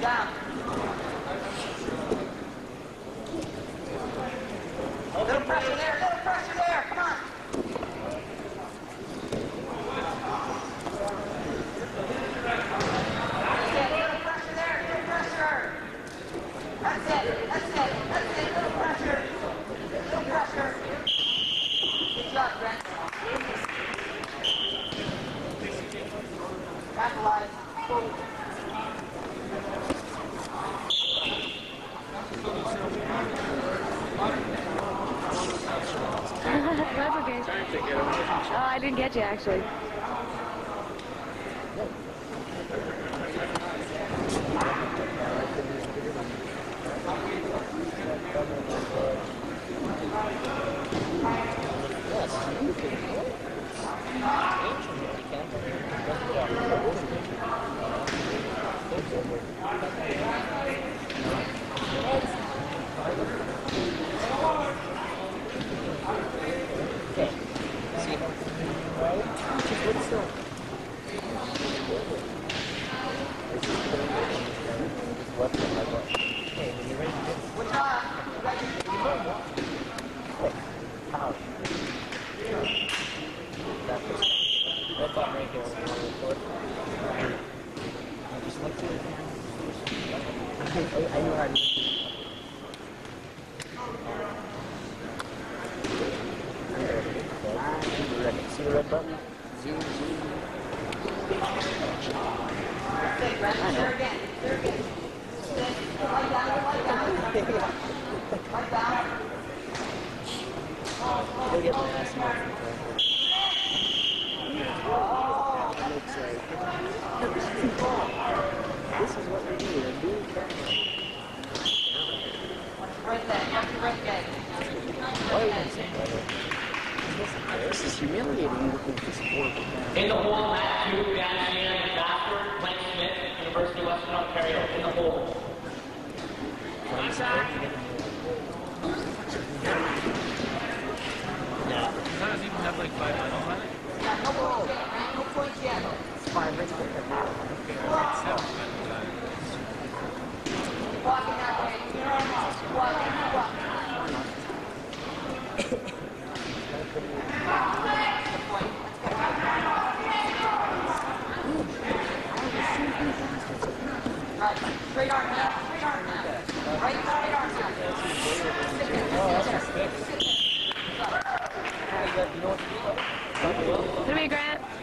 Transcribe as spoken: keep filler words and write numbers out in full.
Down. Little pressure there, little pressure there, come on. That's it, little pressure there, little pressure. That's it, that's it, that's it, little pressure. Little pressure. Good job, Brent. Capitalize. That's okay. Oh, I didn't get you actually. See the red button? Zoom, zoom. Okay, Brent, there again, there again. Lie down, lie down. Lie down. Go get my ass in Looks like this is what we do. A dual camera. Right there, watch your right leg. Why are you going to say that? This is humiliating looking at this board. In the hole, Matt two, Dan Sheehan, Bastard, Glenn Smith, University of Western Ontario. In the hole. Yeah. Does that even have like five medals on it? Yeah, no points yet, right? No points yet. It's five right there. Okay, I got seven medals on it. Keep walking that way. Keep walking, keep walking. Right, straight arm now, straight arm now. Right, straight arm now. Oh, that's a stick. What do we, Grant?